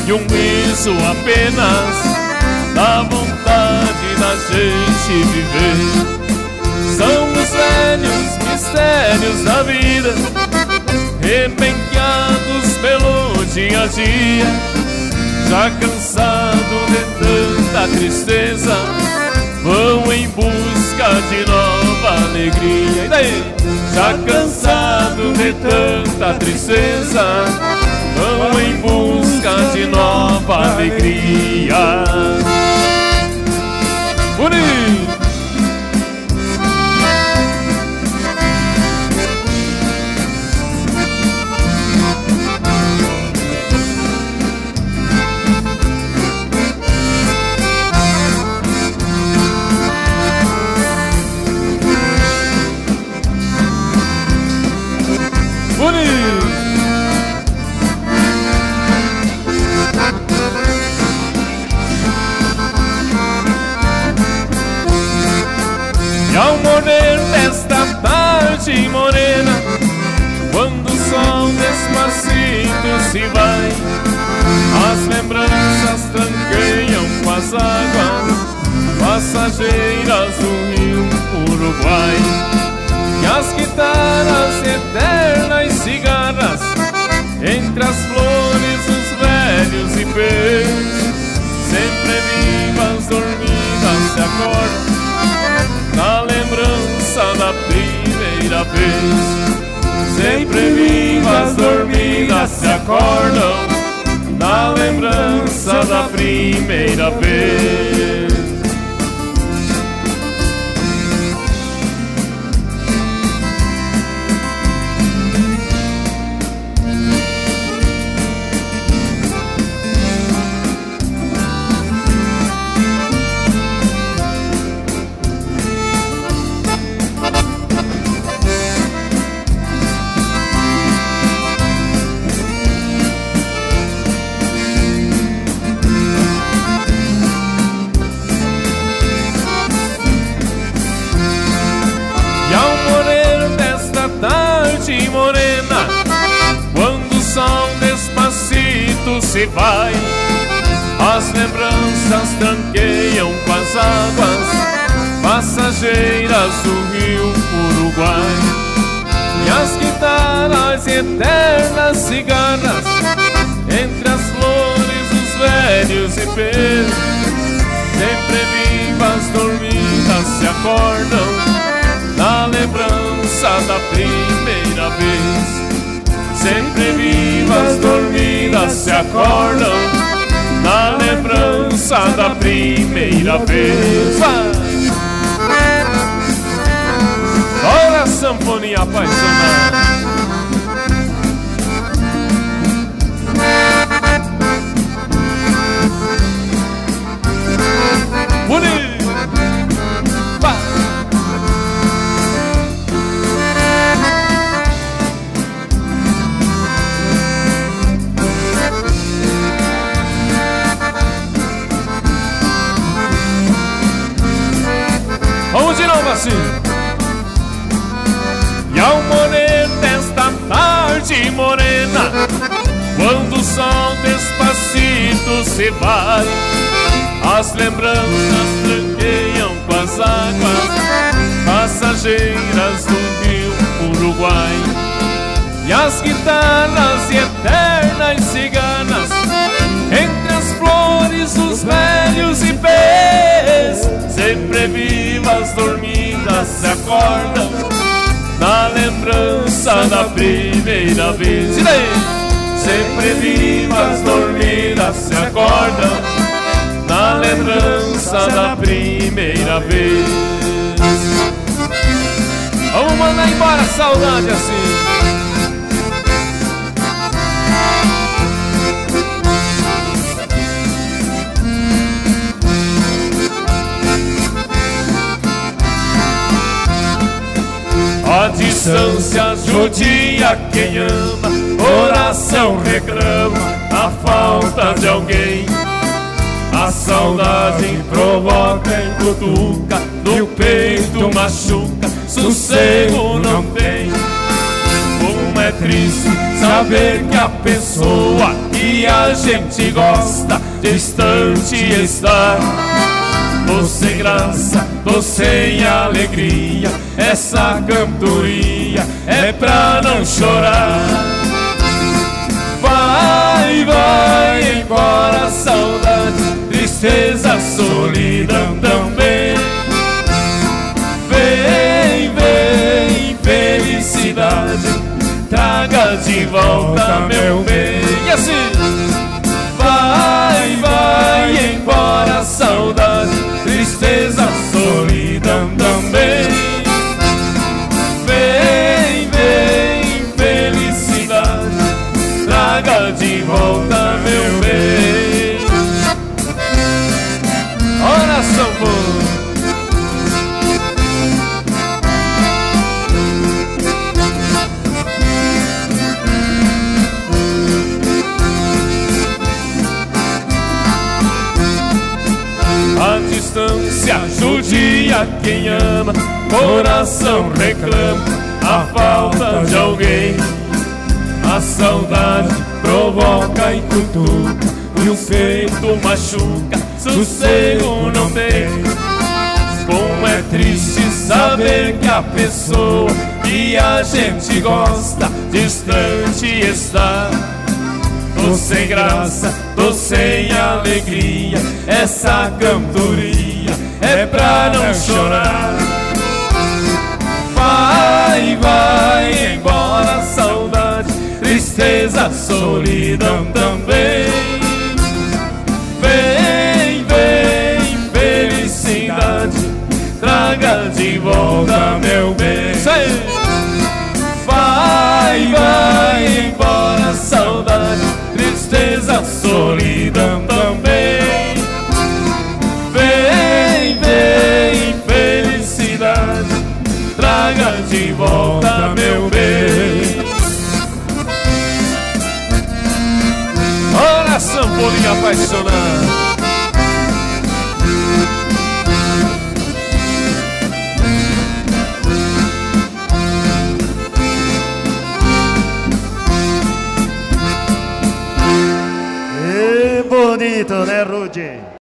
e um riso apenas dá vontade da gente viver. São os velhos mistérios da vida, rebenqueados pelo dia a dia. Já cansado de tanta tristeza, vão em busca de nova alegria. E daí? Já cansado de tanta tristeza, vão em busca de nova alegria. Bonito! E ao morrer desta tarde morena, quando o sol despacito se vai, as lembranças tranqueiam com as águas passageiras do rio Uruguai. E as guitarras eternas cigarras, entre as flores os velhos ipês, sempre vivas dormidas se acordam na lembrança da primeira vez. Sempre vivas dormidas se acordam na lembrança da primeira vez. Tarde morena, quando o sol despacito se vai, as lembranças tranqueiam com as águas passageiras do rio Uruguai. E as guitarras eternas cigarras, entre as flores os velhos ipês, sempre vivas dormidas se acordam na lembrança da primeira vez. Sempre vivas dormidas se acordam na lembrança da primeira vez. Olha a sanfoninha apaixonada. Bonito! Vamos de novo assim. E ao morrer desta tarde morena, quando o sol despacito se vai, as lembranças tranqueiam com as águas passageiras do rio Uruguai. E as guitarras eternas ciganas, entre as flores os velhos ipês, sempre vivas dormidas se acordam na lembrança da primeira vez. E daí? Sempre vivas dormidas se acordam na lembrança da primeira vez. Vamos mandar embora a saudade assim. A distância judia quem ama, oração reclama a falta de alguém. A saudade provoca e cutuca, no peito machuca, sossego não tem. Como é triste saber que a pessoa que que a gente gosta, distante está. Tô sem graça, tô sem alegria, essa cantoria é pra não chorar. Vai, vai embora a saudade, tristeza, solidão também. Vem, vem, felicidade, traga de volta meu bem. E assim, vai, vai embora a saudade, tristeza, solidão também. Vem, vem, felicidade, traga de volta meu bem. Ora, sanfona. A distância judia quem ama, coração reclama a falta de alguém. A saudade provoca e cutuca, e o peito machuca, sossego não tem. Como é triste saber que a pessoa que a gente gosta distante está. Tô sem graça, tô sem alegria, essa cantoria é pra não chorar. Vai, vai embora a saudade, tristeza, solidão também. Vem, vem, felicidade, traga de volta meu bem. Vai, vai embora a saudade, tristeza, solidão também. Vem, vem, felicidade, traga de volta meu bem. Ora, sanfoninha apaixonada. Bonito, né, Rudy?